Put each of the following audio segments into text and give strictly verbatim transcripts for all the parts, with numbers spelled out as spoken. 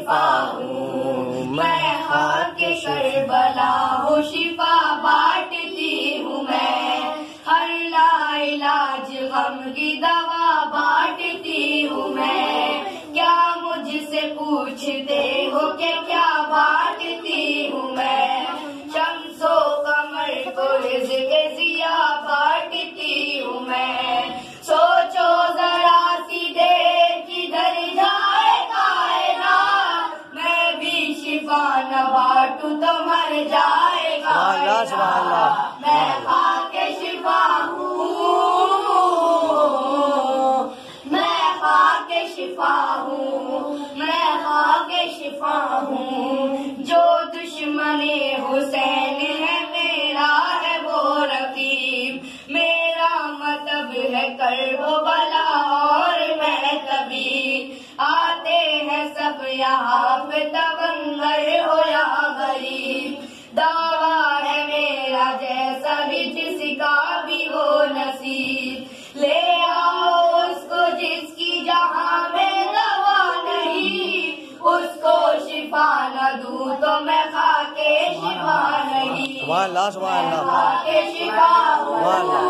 शिफा हूँ, मैं खाक करबला हूँ शिफा बांटती हूँ मैं, हर लाइलाज गम की दवा बांटती हूँ मैं। क्या मुझसे पूछते हो कि क्या बांटती हूँ मैं, शम्सो कमर को रिज़्क़ ज़िया बांटती हूँ मैं। सोचो जरा सी देर किधर जाए कायनात, मैं भी शिफा न बांटूं तो मर जाएगा। मैं खाके शिफा हूँ, मैं खाके शिफा हूँ, मैं खाके शिफा हूँ। जो दुश्मने हुसैन है मेरा है वो रकीब, मेरा मतलब है करबला और मैं तबीब। आते हैं सब यहाँ पे तवंगर हो या गरीब, दावा है मेरा जैसा भी जिसका भी हो नसीब। ले आओ उसको जिसकी जहाँ में दवा नहीं, उसको शिफा न दूं तो मैं खाके शिफा नहीं। मैं खाके शिफा हूँ,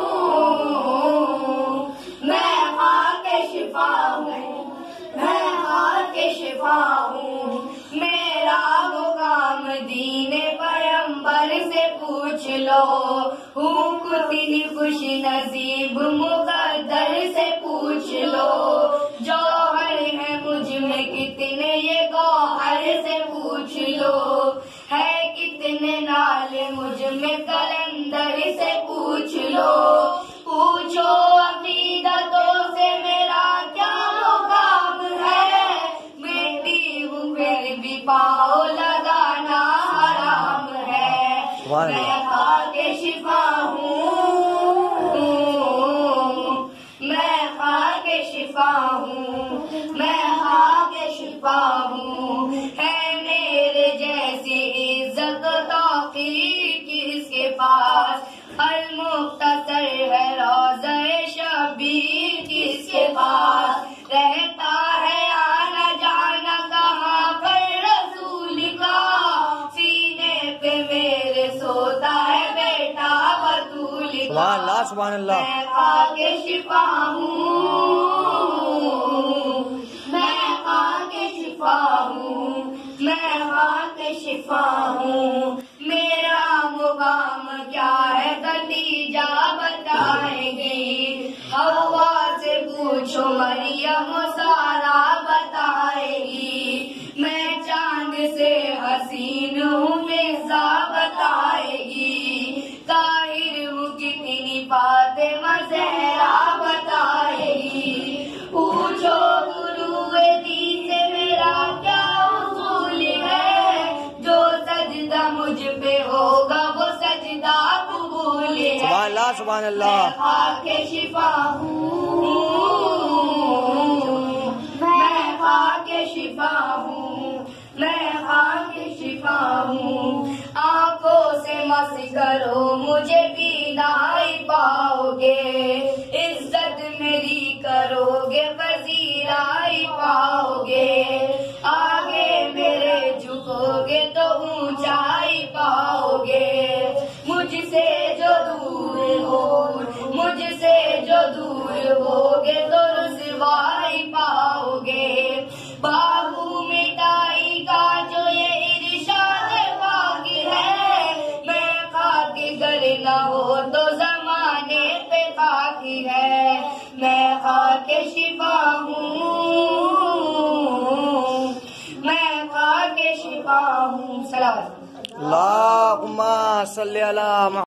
मैं खाके शिफा हूँ, मैं खाके शिफा हूँ। मेरा वो काम दीने पैगंबर से पूछ लो, हूँ कितनी खुश नसीब मुकद्दर से पूछ लो। जौहर है मुझ में कितने ये गौहर से पूछ लो, है कितने नाले मुझ में कलंदर से पूछ लो। पूछो अकीदतों से मेरा क्या मुकाम है, मिट्टी हूँ फिर भी पाँव लगाना हराम है। मैं खाके शिफा हूँ, मैं खाके शिफा हूँ, मैं खाके शिफा हूँ। है मेरे जैसी इज्जत तौकीर किसके पास, अल मुख्तसर है रोज़े शबीर किसके पास। रहता है आना जाना कहाँ पर रसूल का, सीने पे मेरे सोता है बेटा बतूल का। सुभान अल्लाह। मैं खाके शिफा हूँ, मैं खाके शिफा हूँ, मैं खाके शिफा हूँ। मेरा मुकाम क्या है खदीजा बताएंगी, हवा से पूछो मरियम सारा बताएगी। मैं चांद से हसीन हूँ मिर्जा बताएगी, ताहिर हूँ कितनी फातिमा ज़हरा बताएगी। पूछो गुरुए दीन से मेरा क्या उसूल है, जो सजदा मुझ पे होगा वो सजदा कबूल है। सुभान अल्लाह, सुभान अल्लाह। मैं खाके शिफा हूँ, मैं खाके शिफा हूँ, मैं खाके शिफा हूँ। आंखों से मस करो मुझे बीनाई पाओगे, इज्जत मेरी करोगे वजीराई पाओगे। आगे मेरे झुकोगे तो ऊंचाई पाओगे, मुझसे जो दूर हो मुझसे जो दूर होगे तो रुसवाई पाओगे। बाबू मिठाई का जो ये इरशाद बाकी है, मैं खाके गर न हो तो जमाने पे बाकी है। मैं खाके शिफा हूँ, मैं खाके शिफा हूँ। सलाम। अल्लाहुम्मा सल्ली अला